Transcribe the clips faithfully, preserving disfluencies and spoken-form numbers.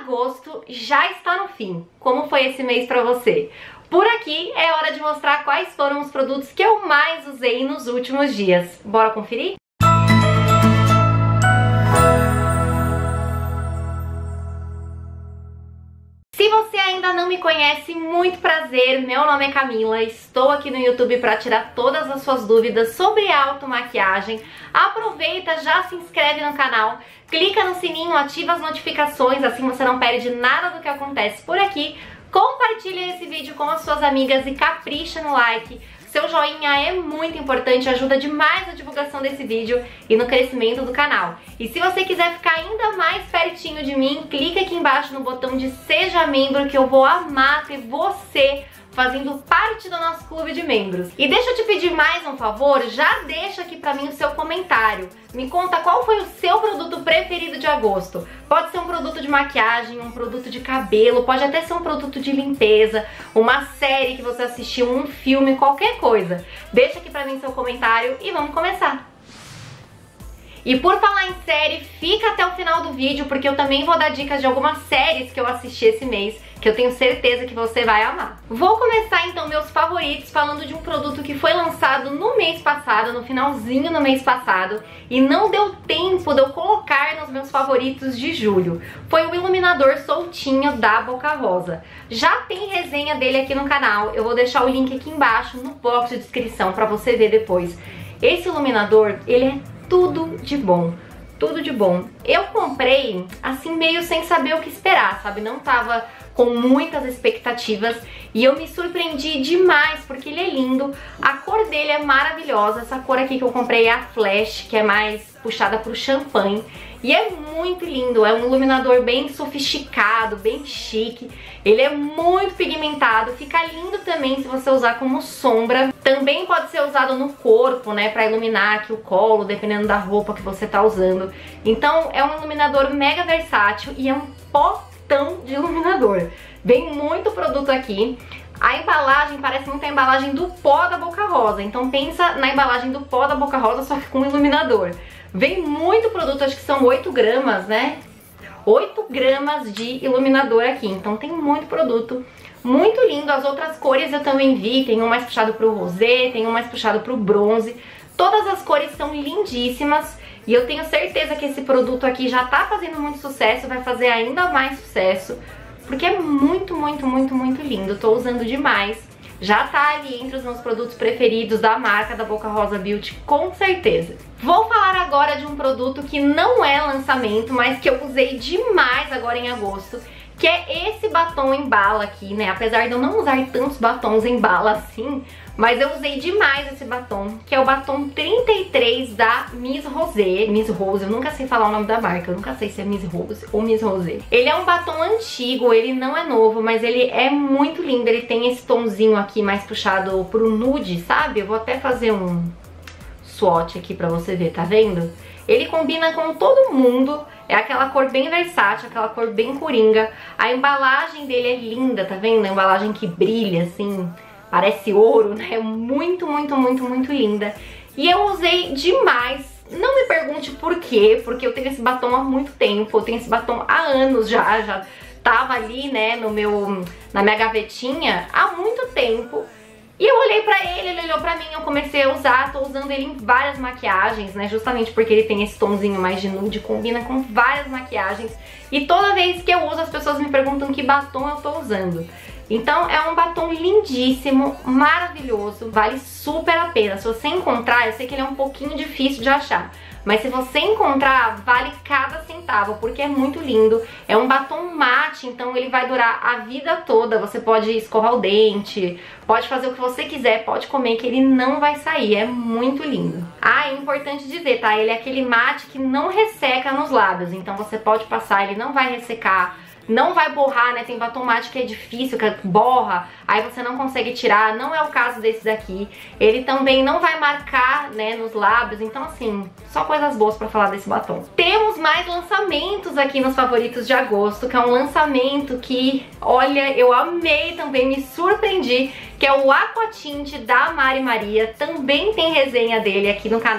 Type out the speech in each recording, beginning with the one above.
agosto já está no fim. Como foi esse mês pra você? Por aqui é hora de mostrar quais foram os produtos que eu mais usei nos últimos dias. Bora conferir? Se você ainda não me conhece, muito prazer, meu nome é Camila, estou aqui no YouTube para tirar todas as suas dúvidas sobre automaquiagem. Aproveita, já se inscreve no canal, clica no sininho, ativa as notificações, assim você não perde nada do que acontece por aqui. Compartilha esse vídeo com as suas amigas e capricha no like. Seu joinha é muito importante, ajuda demais na divulgação desse vídeo e no crescimento do canal. E se você quiser ficar ainda mais pertinho de mim, clica aqui embaixo no botão de Seja Membro, que eu vou amar ter você fazendo parte do nosso clube de membros. E deixa eu te pedir mais um favor, já deixa aqui pra mim o seu comentário. Me conta qual foi o seu produto preferido de agosto. Pode ser um produto de maquiagem, um produto de cabelo, pode até ser um produto de limpeza, uma série que você assistiu, um filme, qualquer coisa. Deixa aqui pra mim seu comentário e vamos começar. E por falar em série, fica até o final do vídeo, porque eu também vou dar dicas de algumas séries que eu assisti esse mês, que eu tenho certeza que você vai amar. Vou começar então meus favoritos falando de um produto que foi lançado no mês passado, no finalzinho do mês passado, e não deu tempo de eu colocar nos meus favoritos de julho. Foi o iluminador soltinho da Boca Rosa. Já tem resenha dele aqui no canal, eu vou deixar o link aqui embaixo no box de descrição pra você ver depois. Esse iluminador, ele é tudo de bom, tudo de bom. Eu comprei assim meio sem saber o que esperar, sabe? Não tava com muitas expectativas e eu me surpreendi demais porque ele é lindo. A cor dele é maravilhosa. Essa cor aqui que eu comprei é a Flash, que é mais puxada pro champanhe. E é muito lindo, é um iluminador bem sofisticado, bem chique. Ele é muito pigmentado, fica lindo também se você usar como sombra. Também pode ser usado no corpo, né, pra iluminar aqui o colo, dependendo da roupa que você tá usando. Então é um iluminador mega versátil e é um potão de iluminador. Vem muito produto aqui. A embalagem parece muito a embalagem do pó da Boca Rosa, então pensa na embalagem do pó da Boca Rosa, só que com iluminador. Vem muito produto, acho que são oito gramas, né? oito gramas de iluminador aqui, então tem muito produto. Muito lindo, as outras cores eu também vi, tem um mais puxado pro rosé, tem um mais puxado pro bronze. Todas as cores são lindíssimas e eu tenho certeza que esse produto aqui já tá fazendo muito sucesso, vai fazer ainda mais sucesso. Porque é muito, muito, muito, muito lindo. Tô usando demais. Já tá ali entre os meus produtos preferidos da marca da Boca Rosa Beauty, com certeza. Vou falar agora de um produto que não é lançamento, mas que eu usei demais agora em agosto, que é esse batom em bala aqui, né? Apesar de eu não usar tantos batons em bala assim, mas eu usei demais esse batom, que é o batom trinta e três da Miss Rosé. Miss Rose, eu nunca sei falar o nome da marca, eu nunca sei se é Miss Rose ou Miss Rosé. Ele é um batom antigo, ele não é novo, mas ele é muito lindo. Ele tem esse tomzinho aqui mais puxado pro nude, sabe? Eu vou até fazer um swatch aqui pra você ver, tá vendo? Ele combina com todo mundo, é aquela cor bem versátil, aquela cor bem coringa. A embalagem dele é linda, tá vendo? A embalagem que brilha, assim, parece ouro, né? Muito, muito, muito, muito linda. E eu usei demais. Não me pergunte por quê, porque eu tenho esse batom há muito tempo, eu tenho esse batom há anos já, já tava ali, né, no meu, na minha gavetinha há muito tempo. E eu olhei pra ele, ele olhou pra mim, eu comecei a usar, tô usando ele em várias maquiagens, né, justamente porque ele tem esse tomzinho mais de nude, combina com várias maquiagens. E toda vez que eu uso, as pessoas me perguntam que batom eu tô usando. Então é um batom lindíssimo, maravilhoso, vale super a pena. Se você encontrar, eu sei que ele é um pouquinho difícil de achar, mas se você encontrar, vale cada centavo, porque é muito lindo. É um batom mate, então ele vai durar a vida toda. Você pode escovar o dente, pode fazer o que você quiser, pode comer, que ele não vai sair. É muito lindo. Ah, é importante dizer, tá? Ele é aquele mate que não resseca nos lábios, então você pode passar, ele não vai ressecar, não vai borrar, né? Tem batom mate que é difícil, que borra, aí você não consegue tirar. Não é o caso desse daqui. Ele também não vai marcar, né, nos lábios. Então, assim, só coisas boas pra falar desse batom. Temos mais lançamentos aqui nos favoritos de agosto, que é um lançamento que, olha, eu amei também, me surpreendi, que é o Aqua Tint da Mari Maria. Também tem resenha dele aqui no canal.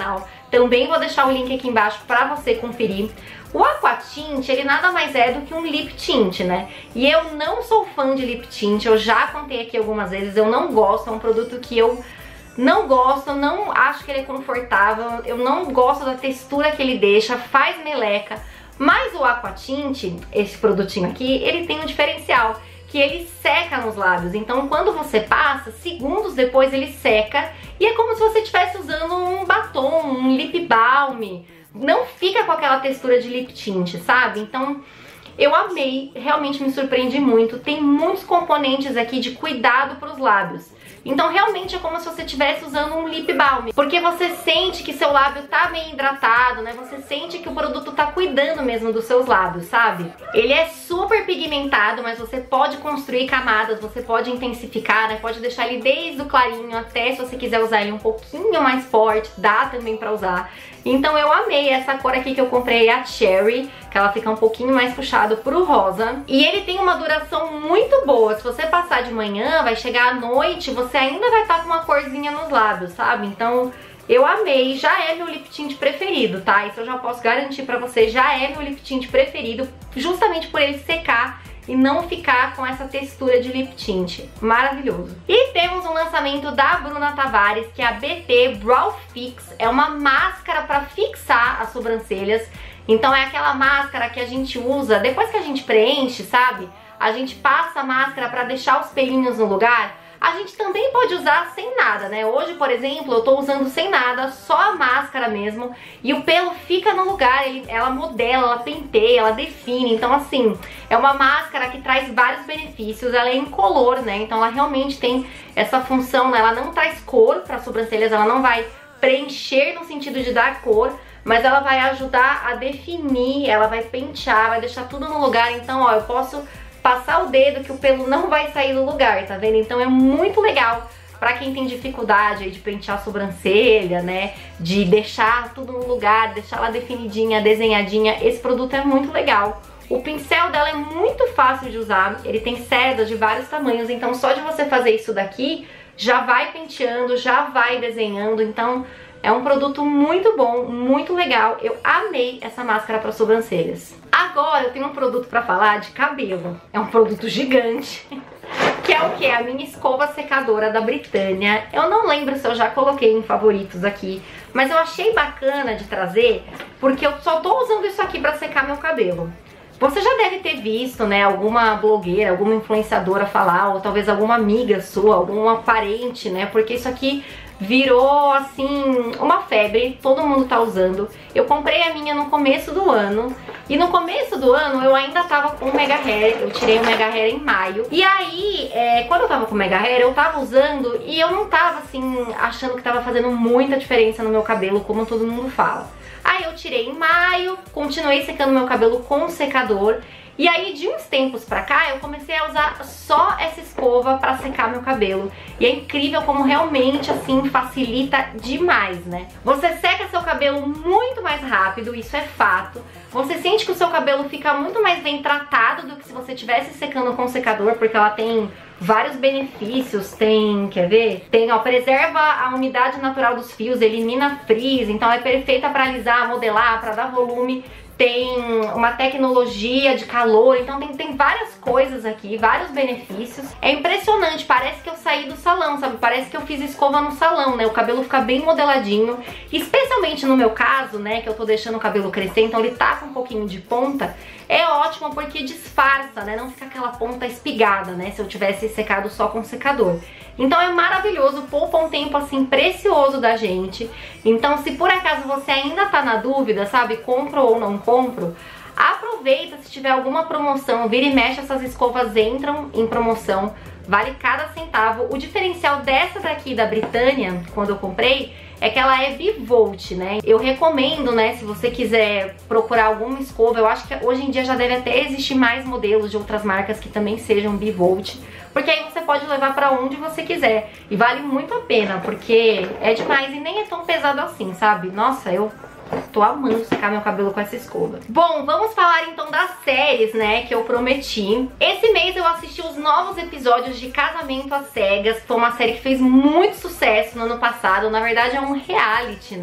Também vou deixar o link aqui embaixo pra você conferir. O Aqua Tint, ele nada mais é do que um lip tint, né? E eu não sou fã de lip tint, eu já contei aqui algumas vezes, eu não gosto, é um produto que eu não gosto, eu não acho que ele é confortável, eu não gosto da textura que ele deixa, faz meleca. Mas o Aqua Tint, esse produtinho aqui, ele tem um diferencial, que ele seca nos lábios. Então quando você passa, segundos depois ele seca e é como se você estivesse usando um batom, um lip balm. Não fica com aquela textura de lip tint, sabe? Então eu amei, realmente me surpreendi muito. Tem muitos componentes aqui de cuidado para os lábios. Então realmente é como se você estivesse usando um lip balm, porque você sente que seu lábio tá meio hidratado, né? Você sente que o produto tá cuidando mesmo dos seus lábios, sabe? Ele é super pigmentado, mas você pode construir camadas, você pode intensificar, né? Pode deixar ele desde o clarinho até, se você quiser usar ele um pouquinho mais forte, dá também pra usar. Então eu amei essa cor aqui que eu comprei, a Cherry, que ela fica um pouquinho mais puxado pro rosa. E ele tem uma duração muito boa, se você passar de manhã, vai chegar à noite, você ainda vai estar com uma corzinha nos lábios, sabe? Então eu amei, já é meu lip tint preferido, tá? Isso eu já posso garantir pra você, já é meu lip tint preferido, justamente por ele secar e não ficar com essa textura de lip tint. Maravilhoso. E temos um lançamento da Bruna Tavares, que é a B T Brow Fix. É uma máscara para fixar as sobrancelhas. Então é aquela máscara que a gente usa depois que a gente preenche, sabe? A gente passa a máscara para deixar os pelinhos no lugar. A gente também pode usar sem nada, né? Hoje, por exemplo, eu tô usando sem nada, só a máscara mesmo. E o pelo fica no lugar, ele, ela modela, ela penteia, ela define. Então, assim, é uma máscara que traz vários benefícios. Ela é incolor, né? Então ela realmente tem essa função, né? Ela não traz cor para as sobrancelhas, ela não vai preencher no sentido de dar cor, mas ela vai ajudar a definir, ela vai pentear, vai deixar tudo no lugar. Então, ó, eu posso passar o dedo que o pelo não vai sair do lugar, tá vendo? Então é muito legal pra quem tem dificuldade aí de pentear a sobrancelha, né? De deixar tudo no lugar, deixar ela definidinha, desenhadinha. Esse produto é muito legal. O pincel dela é muito fácil de usar, ele tem cerdas de vários tamanhos, então só de você fazer isso daqui, já vai penteando, já vai desenhando, então é um produto muito bom, muito legal. Eu amei essa máscara para sobrancelhas. Agora eu tenho um produto para falar de cabelo. É um produto gigante, que é o que? A minha escova secadora da Britânia. Eu não lembro se eu já coloquei em favoritos aqui, mas eu achei bacana de trazer, porque eu só tô usando isso aqui para secar meu cabelo. Você já deve ter visto, né, alguma blogueira, alguma influenciadora falar, ou talvez alguma amiga sua, alguma parente, né, porque isso aqui virou, assim, uma febre, todo mundo tá usando. Eu comprei a minha no começo do ano, e no começo do ano eu ainda tava com o Mega Hair, eu tirei o Mega Hair em maio. E aí, é, quando eu tava com o Mega Hair, eu tava usando e eu não tava, assim, achando que tava fazendo muita diferença no meu cabelo, como todo mundo fala. Aí eu tirei em maio, continuei secando meu cabelo com o secador. E aí de uns tempos pra cá eu comecei a usar só essa escova pra secar meu cabelo. E é incrível como realmente assim facilita demais, né? Você seca seu cabelo muito mais rápido, isso é fato. Você sente que o seu cabelo fica muito mais bem tratado do que se você estivesse secando com secador, porque ela tem vários benefícios, tem, quer ver? Tem, ó, preserva a umidade natural dos fios, elimina frizz, então é perfeita pra alisar, modelar, pra dar volume. Tem uma tecnologia de calor, então tem, tem várias coisas aqui, vários benefícios. É impressionante, parece que eu saí do salão, sabe? Parece que eu fiz escova no salão, né? O cabelo fica bem modeladinho, especialmente no meu caso, né? Que eu tô deixando o cabelo crescer, então ele tá com um pouquinho de ponta. É ótimo porque disfarça, né? Não fica aquela ponta espigada, né? Se eu tivesse secado só com secador. Então é maravilhoso, poupa um tempo assim precioso da gente. Então se por acaso você ainda tá na dúvida, sabe, compro ou não compro, aproveita se tiver alguma promoção, vira e mexe, essas escovas entram em promoção, vale cada centavo. O diferencial dessa daqui da Britânia, quando eu comprei, é que ela é bivolt, né? Eu recomendo, né, se você quiser procurar alguma escova, eu acho que hoje em dia já deve até existir mais modelos de outras marcas que também sejam bivolt, porque aí você pode levar pra onde você quiser. E vale muito a pena, porque é demais e nem é tão pesado assim, sabe? Nossa, eu tô amando secar meu cabelo com essa escova. Bom, vamos falar então das séries, né, que eu prometi. Esse mês eu assisti os novos episódios de Casamento às Cegas. Foi uma série que fez muito sucesso no ano passado. Na verdade é um reality, né,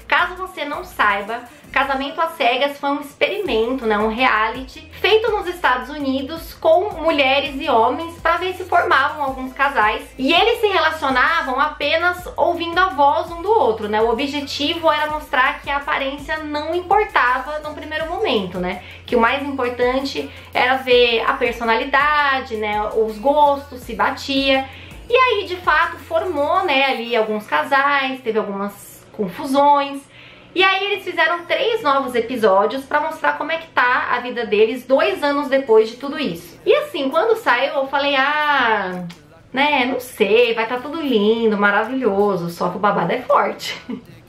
Caso você não saiba, Casamento às Cegas foi um experimento, né, um reality feito nos Estados Unidos com mulheres e homens para ver se formavam alguns casais, e eles se relacionavam apenas ouvindo a voz um do outro, né? O objetivo era mostrar que a aparência não importava no primeiro momento, né? Que o mais importante era ver a personalidade, né, os gostos, se batia. E aí, de fato, formou, né, ali alguns casais, teve algumas confusões. E aí eles fizeram três novos episódios pra mostrar como é que tá a vida deles dois anos depois de tudo isso. E assim, quando saiu eu falei, ah, né, não sei, vai tá tudo lindo, maravilhoso, só que o babado é forte.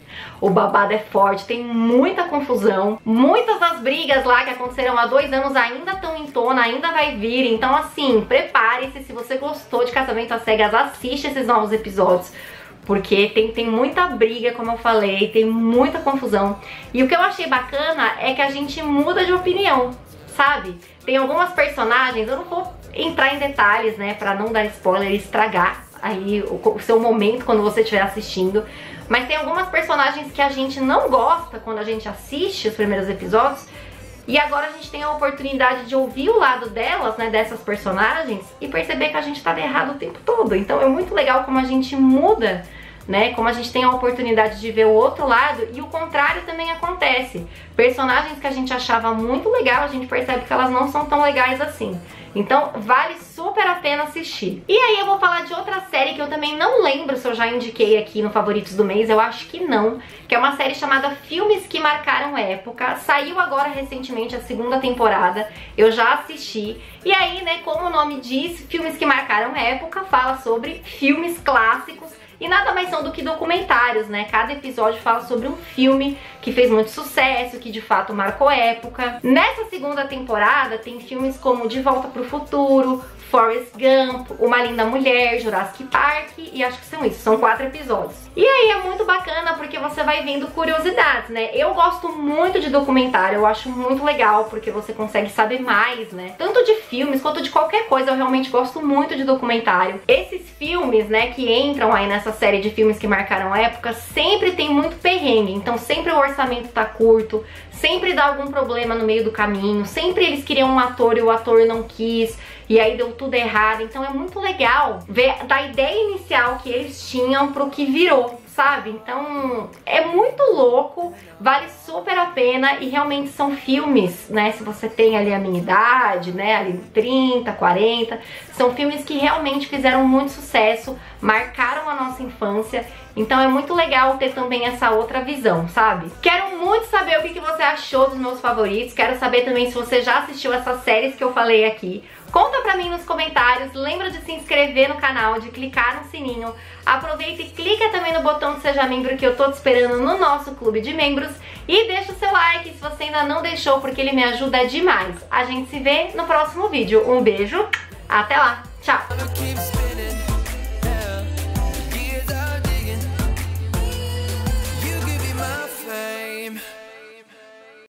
O babado é forte, tem muita confusão, muitas das brigas lá que aconteceram há dois anos ainda estão em tona, ainda vai vir. Então assim, prepare-se, se você gostou de Casamento às Cegas, assiste esses novos episódios, porque tem, tem muita briga, como eu falei, tem muita confusão. E o que eu achei bacana é que a gente muda de opinião, sabe? Tem algumas personagens, eu não vou entrar em detalhes, né, pra não dar spoiler e estragar aí o, o seu momento quando você estiver assistindo. Mas tem algumas personagens que a gente não gosta quando a gente assiste os primeiros episódios, e agora a gente tem a oportunidade de ouvir o lado delas, né, dessas personagens, e perceber que a gente tava errado o tempo todo. Então é muito legal como a gente muda, né, como a gente tem a oportunidade de ver o outro lado, e o contrário também acontece. Personagens que a gente achava muito legal, a gente percebe que elas não são tão legais assim. Então vale super a pena assistir. E aí eu vou falar de outra série que eu também não lembro se eu já indiquei aqui no Favoritos do Mês, eu acho que não, que é uma série chamada Filmes que Marcaram Época. Saiu agora recentemente a segunda temporada, eu já assisti. E aí, né, como o nome diz, Filmes que Marcaram Época, fala sobre filmes clássicos. E nada mais são do que documentários, né? Cada episódio fala sobre um filme que fez muito sucesso, que de fato marcou época. Nessa segunda temporada tem filmes como De Volta pro Futuro, Forrest Gump, Uma Linda Mulher, Jurassic Park, e acho que são isso, são quatro episódios. E aí é muito bacana porque você vai vendo curiosidades, né? Eu gosto muito de documentário, eu acho muito legal porque você consegue saber mais, né? Tanto de filmes quanto de qualquer coisa, eu realmente gosto muito de documentário. Esses filmes, né, que entram aí nessa série de filmes que marcaram época, sempre tem muito perrengue, então sempre o orçamento tá curto, sempre dá algum problema no meio do caminho, sempre eles queriam um ator e o ator não quis, e aí deu tudo errado. Então é muito legal ver da ideia inicial que eles tinham pro que virou, sabe? Então é muito louco, vale super a pena, e realmente são filmes, né, se você tem ali a minha idade, né, ali trinta, quarenta, são filmes que realmente fizeram muito sucesso, marcaram a nossa infância. Então é muito legal ter também essa outra visão, sabe? Quero muito saber o que que você achou dos meus favoritos, quero saber também se você já assistiu essas séries que eu falei aqui. Conta pra mim nos comentários, lembra de se inscrever no canal, de clicar no sininho. Aproveita e clica também no botão de Seja Membro, que eu tô te esperando no nosso clube de membros. E deixa o seu like se você ainda não deixou, porque ele me ajuda demais. A gente se vê no próximo vídeo. Um beijo, até lá, tchau!